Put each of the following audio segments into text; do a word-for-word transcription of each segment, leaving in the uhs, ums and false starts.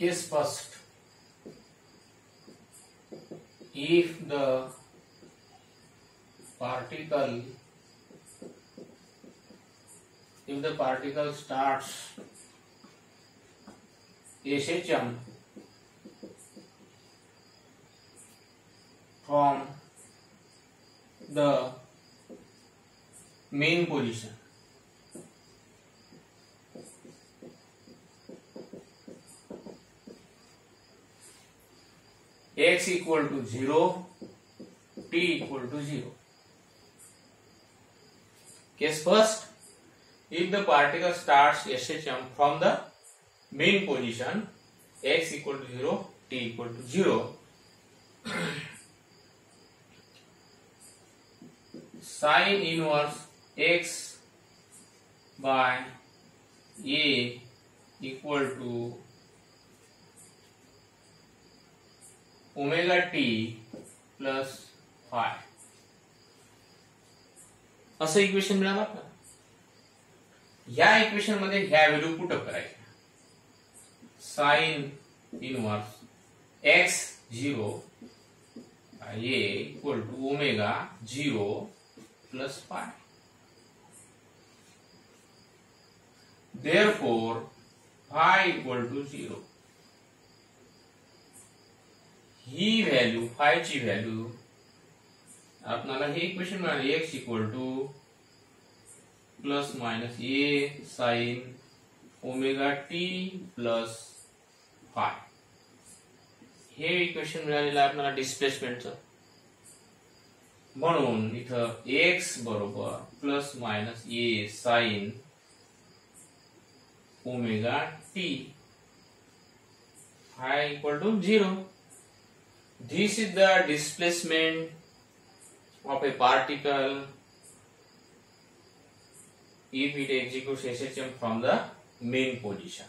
Case first, if the particle if the particle starts S H M from the main position, x equal to zero, t equal to zero. Case first, if the particle starts S H M from the main position, x equal to zero, t equal to zero, sine inverse x by a equal to omega t plus phi. असं equation मिळालं आपल्याला. या equation मध्ये ह्या value put up करायच्या. Sine inverse x zero a equal to omega zero plus phi. Therefore phi equal to zero. ही value phi ची value आपल्याला हे इक्वेशन मिळाले. X equal to plus minus a sine omega t plus phi. हे equation मिळालेलं आहे आपल्याला डिस्प्लेसमेंटचं. म्हणून इथं एक्स बरोबर plus minus a sine omega t, phi equal to zero. This is the displacement of a particle if it executes S H M from the main position.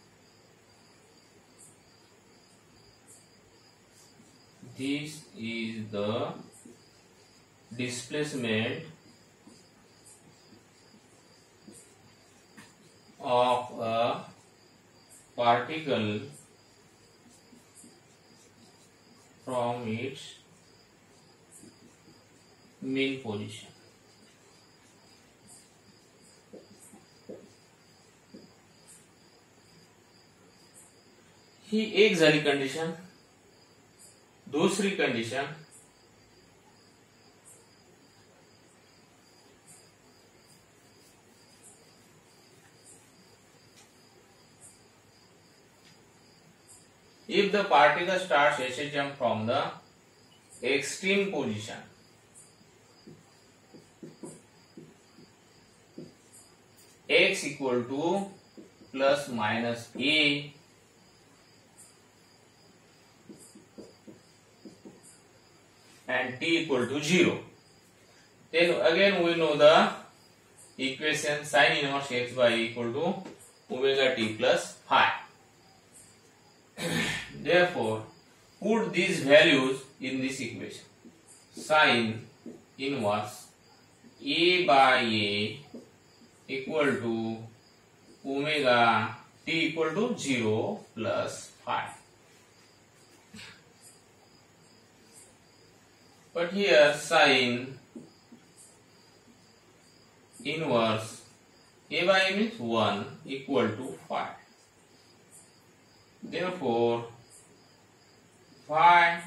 This is the displacement of a particle from its main position. ही एक झाली condition. दूसरी condition, if the particle starts S H M from the extreme position, x equal to plus minus a and t equal to zero, then again we know the equation sin inverse x by equal to omega t plus phi. Therefore, put these values in this equation. Sin inverse a by a equal to omega t equal to zero plus phi. But here sin inverse a by a means one equal to phi. Therefore, phi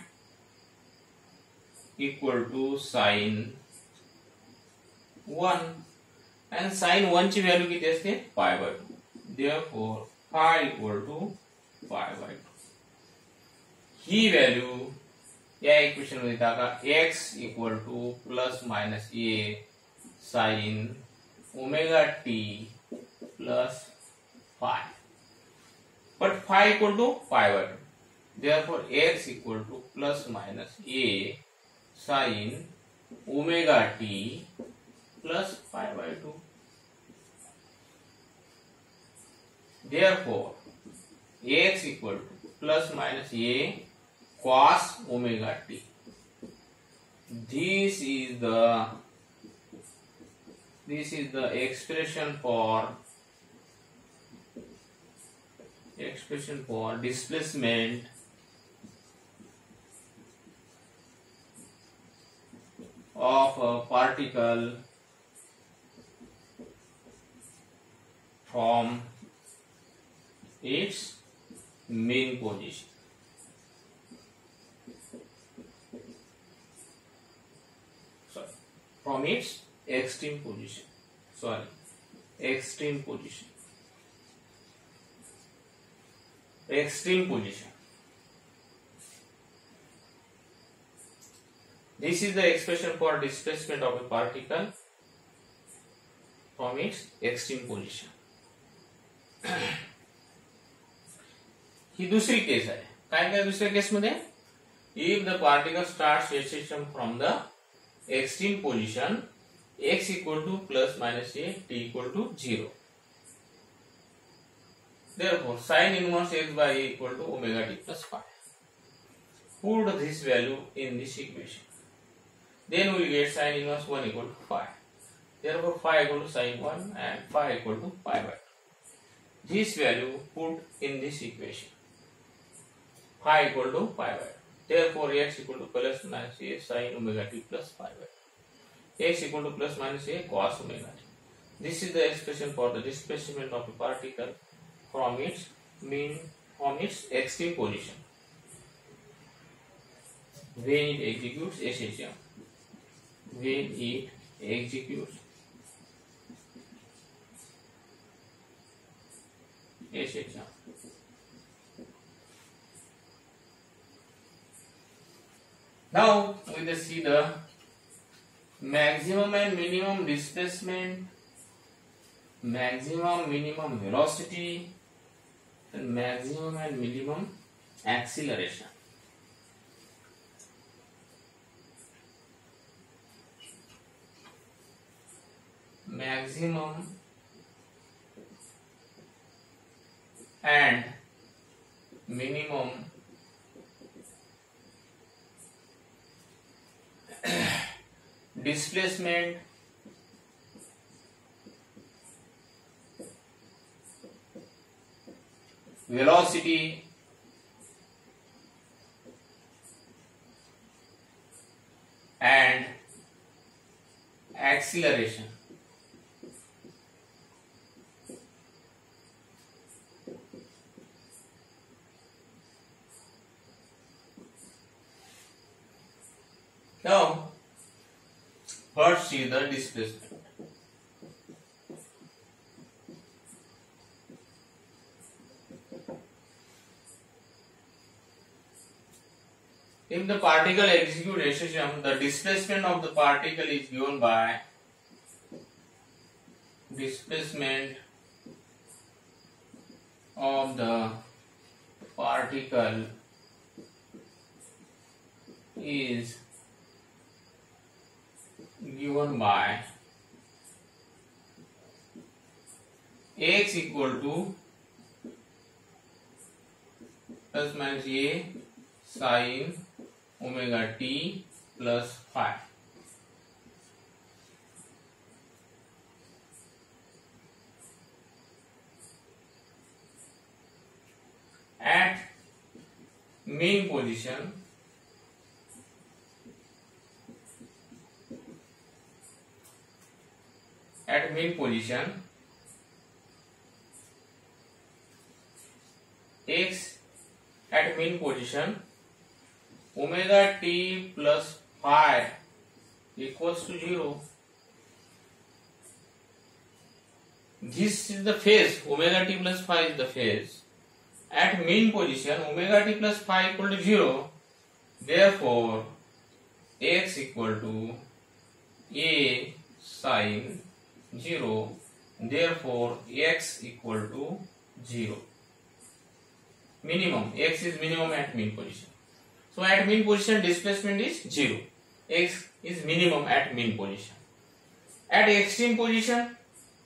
equal to sin one, and sin one ची value किती असते? Pi by two. Therefore, phi equal to pi by two. ही value या equation मध्ये टाका. x equal to plus minus a sine omega t plus phi. But phi equal to pi by two. Therefore, x equal to plus minus a sin omega t plus pi by two. Therefore, x equal to plus minus a cos omega t. This is the this is the expression for expression for displacement of a particle from its mean position. Sorry, from its extreme position. Sorry, extreme position. Extreme position. This is the expression for displacement of a particle from its extreme position. ही दुसरी case आहे. काय काय दुसऱ्या case मध्ये, if the particle starts rotation from the extreme position x equal to plus minus a, t equal to zero. Therefore, sin inverse x by a equal to omega t plus phi. Put this value in this equation. Then we will get sin inverse one equal to phi. Therefore, phi equal to sin one and phi equal to pi by two. This value put in this equation. Phi equal to pi by two. Therefore, x equal to plus minus a sin omega t plus pi by two. X equal to plus minus a cos omega t. This is the expression for the displacement of a particle from its mean, from its extreme position when it executes S H M. When it executes S H M. Now we will see the maximum and minimum displacement, maximum minimum velocity, and maximum and minimum acceleration. Maximum and minimum displacement velocity and acceleration. Now first see the displacement. If the particle executes S H M, the displacement of the particle is given by displacement of the particle is given by x equal to plus minus a sin omega t plus phi. At mean position, at mean position, x at mean position, omega t plus phi equals to zero. This is the phase, omega t plus phi is the phase. At mean position, omega t plus phi equal to zero. Therefore, x equal to a sin zero. Therefore, x equal to zero. Minimum, x is minimum at mean position. So at mean position, displacement is zero. X is minimum at mean position. At extreme position,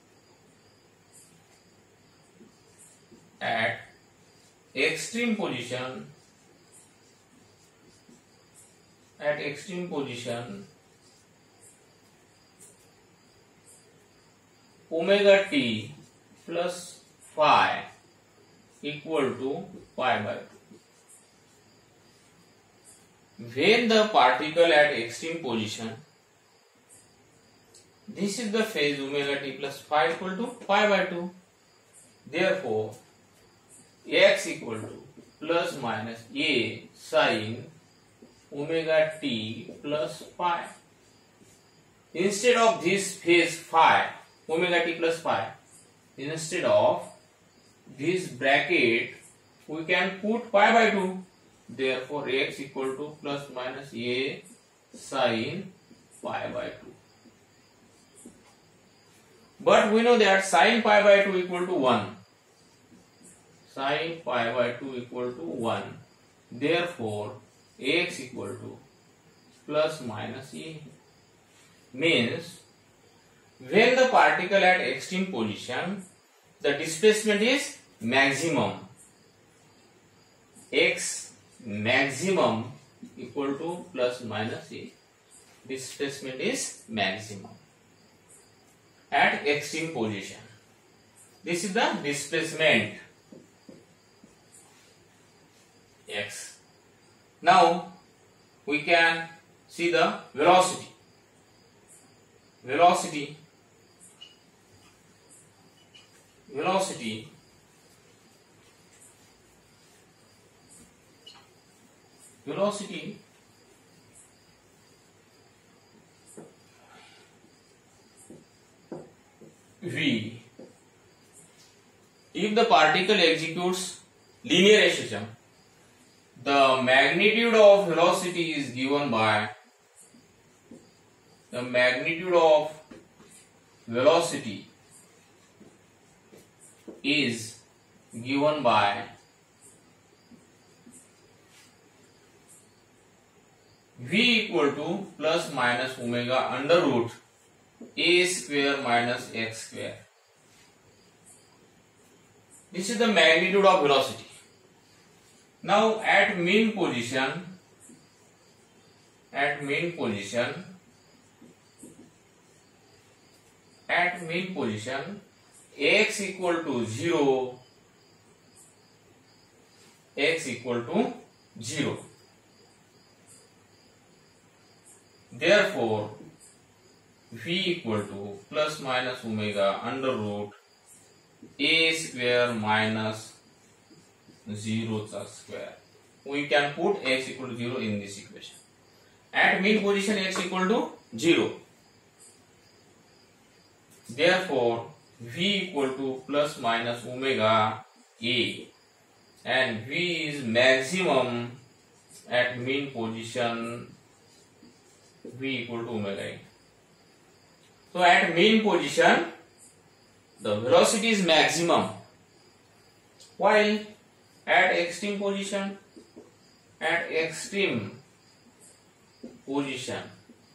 at extreme position, at extreme position, omega t plus phi equal to pi by two. When the particle at extreme position, this is the phase omega t plus phi equal to pi by two. Therefore, x equal to plus minus a sin omega t plus phi. Instead of this phase phi, omega t plus phi, instead of this bracket, we can put pi by two. Therefore, x equal to plus minus a sin pi by two. But we know that sin pi by two equal to one. Sin pi by two equal to one. Therefore, x equal to plus minus a. Means, when the particle at extreme position, the displacement is maximum. X maximum equal to plus minus a. Displacement is maximum at extreme position. This is the displacement x. Now we can see the velocity. Velocity. Velocity. Velocity v. If the particle executes linear acceleration, the magnitude of velocity is given by the magnitude of velocity is given by v equal to plus minus omega under root a square minus x square. This is the magnitude of velocity. Now at mean position, at mean position, at mean position, x equal to zero, x equal to zero. Therefore, v equal to plus minus omega under root a square minus zero square. We can put x equal to zero in this equation. At mean position, x equal to zero. Therefore, v equal to plus minus omega a, and v is maximum at mean position, v equal to omega a. So at mean position, the velocity is maximum, while at extreme position, at extreme position,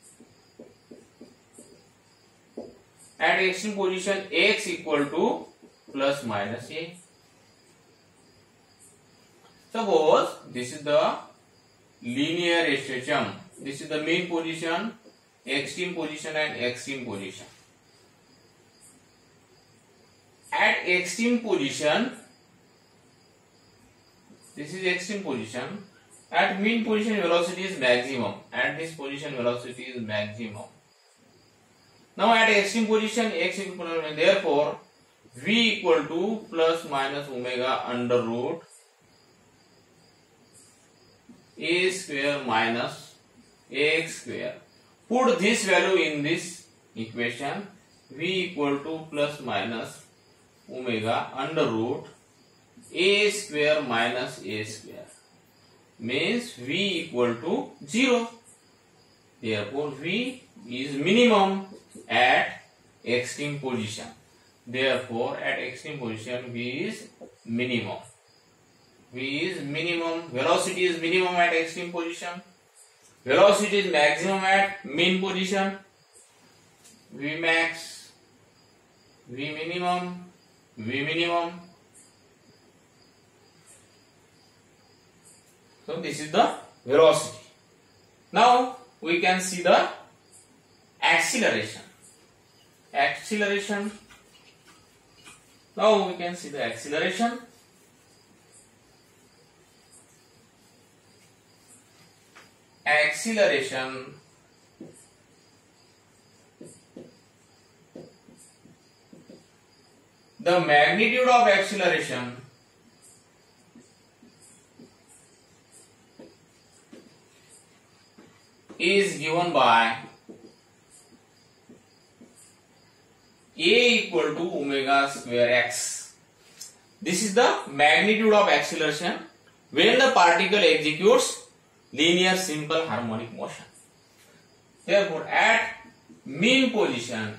at extreme position, x equal to plus minus a. Suppose this is the linear acceleration. This is the mean position, extreme position and extreme position. At extreme position, this is extreme position. At mean position, velocity is maximum. At this position, velocity is maximum. Now at extreme position, x equal to, therefore v equal to plus minus omega under root a square minus x square. Put this value in this equation, v equal to plus minus omega under root a square minus a square, means v equal to zero. Therefore v is minimum at extreme position. Therefore at extreme position, v is minimum. V is minimum. Velocity is minimum at extreme position. Velocity is maximum at mean position. V max, V minimum, V minimum. So this is the velocity. Now we can see the acceleration. Acceleration. Now we can see the acceleration. acceleration the magnitude of acceleration is given by A equal to omega square x. This is the magnitude of acceleration when the particle executes linear simple harmonic motion. Therefore, at mean position,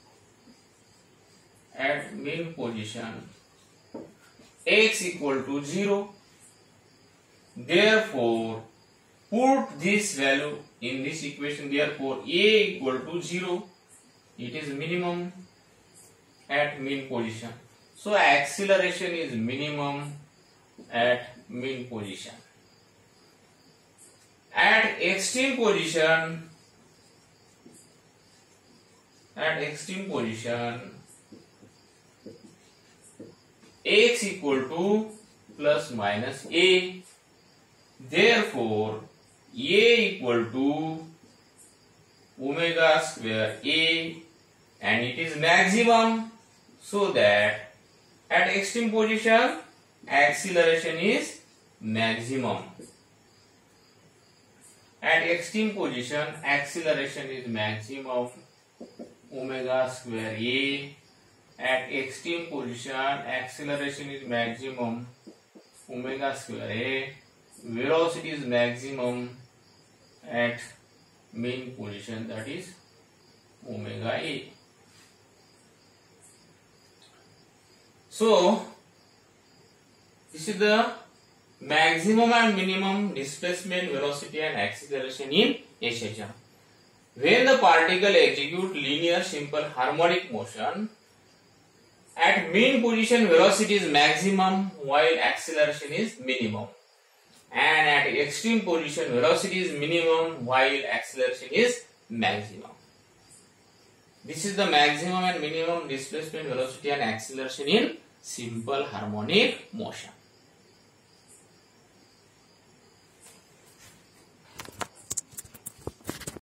at mean position, x equal to zero. Therefore, put this value in this equation. Therefore, A equal to zero. It is minimum at mean position. So, acceleration is minimum at mean position. At extreme position, at extreme position, x equal to plus minus a. Therefore, a equal to omega square a, and it is maximum, so that at extreme position acceleration is maximum. At extreme position acceleration is maximum, omega square a. At extreme position acceleration is maximum, omega square a. Velocity is maximum at mean position, that is omega a. So, this is the maximum and minimum displacement, velocity and acceleration in a session. When the particle execute linear simple harmonic motion, at mean position velocity is maximum while acceleration is minimum, and at extreme position velocity is minimum while acceleration is maximum. This is the maximum and minimum displacement, velocity and acceleration in simple harmonic motion.